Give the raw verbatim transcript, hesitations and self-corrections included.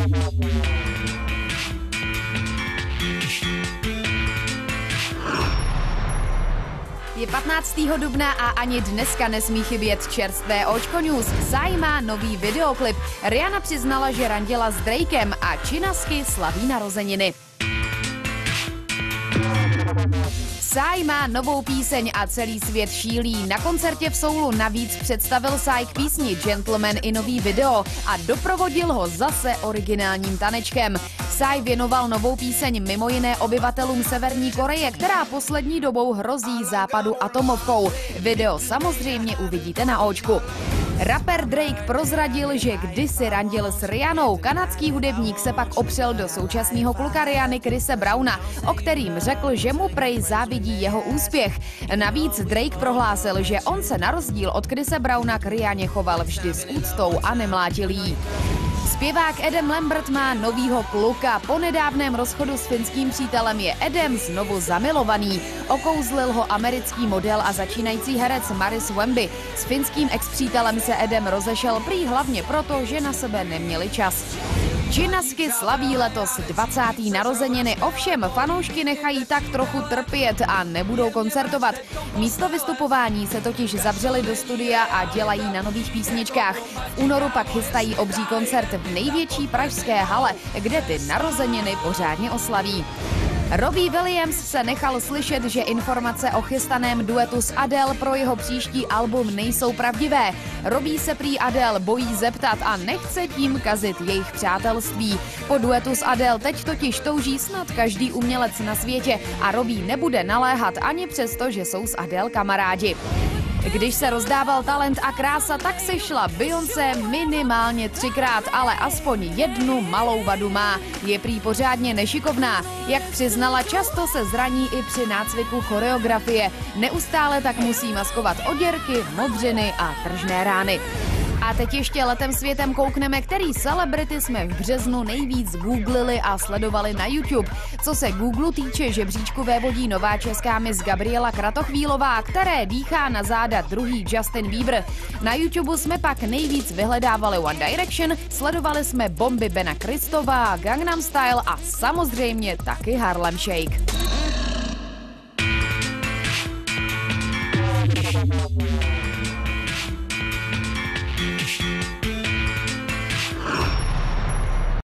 Je patnáctého dubna a ani dneska nesmí chybět čerstvé Očko News. Psy má nový videoklip. Rihanna přiznala, že randila s Drakem a Činasky slaví narozeniny. Psy má novou píseň a celý svět šílí. Na koncertě v Soulu navíc představil Psy k písni Gentleman i nový video a doprovodil ho zase originálním tanečkem. Psy věnoval novou píseň mimo jiné obyvatelům Severní Koreje, která poslední dobou hrozí Západu atomovkou. Video samozřejmě uvidíte na Očku. Rapper Drake prozradil, že kdysi randil s Rihannou. Kanadský hudebník se pak opřel do současného kluka Rihanny Chrise Browna, o kterým řekl, že mu prej závidí jeho úspěch. Navíc Drake prohlásil, že on se na rozdíl od Chrise Browna k Rihanně choval vždy s úctou a nemlátil jí. Zpěvák Adam Lambert má novýho kluka. Po nedávném rozchodu s finským přítelem je Adam znovu zamilovaný. Okouzlil ho americký model a začínající herec Maris Wemby. S finským ex-přítelem se Adam rozešel prý hlavně proto, že na sebe neměli čas. Činasky slaví letos dvacáté narozeniny, ovšem fanoušky nechají tak trochu trpět a nebudou koncertovat. Místo vystupování se totiž zavřeli do studia a dělají na nových písničkách. V únoru pak chystají obří koncert v největší pražské hale, kde ty narozeniny pořádně oslaví. Robbie Williams se nechal slyšet, že informace o chystaném duetu s Adele pro jeho příští album nejsou pravdivé. Robbie se prý Adele bojí zeptat a nechce tím kazit jejich přátelství. Po duetu s Adele teď totiž touží snad každý umělec na světě a Robbie nebude naléhat ani přesto, že jsou s Adele kamarádi. Když se rozdával talent a krása, tak se šla Beyoncé minimálně třikrát, ale aspoň jednu malou vadu má. Je prý pořádně nešikovná. Jak přiznala, často se zraní i při nácviku choreografie. Neustále tak musí maskovat oděrky, modřiny a tržné rány. A teď ještě letem světem koukneme, který celebrity jsme v březnu nejvíc googlili a sledovali na YouTube. Co se Google týče, žebříčku vévodí nová česká miss Gabriela Kratochvílová, které dýchá na záda druhý Justin Bieber. Na YouTube jsme pak nejvíc vyhledávali One Direction, sledovali jsme bomby Bena Kristova, Gangnam Style a samozřejmě taky Harlem Shake.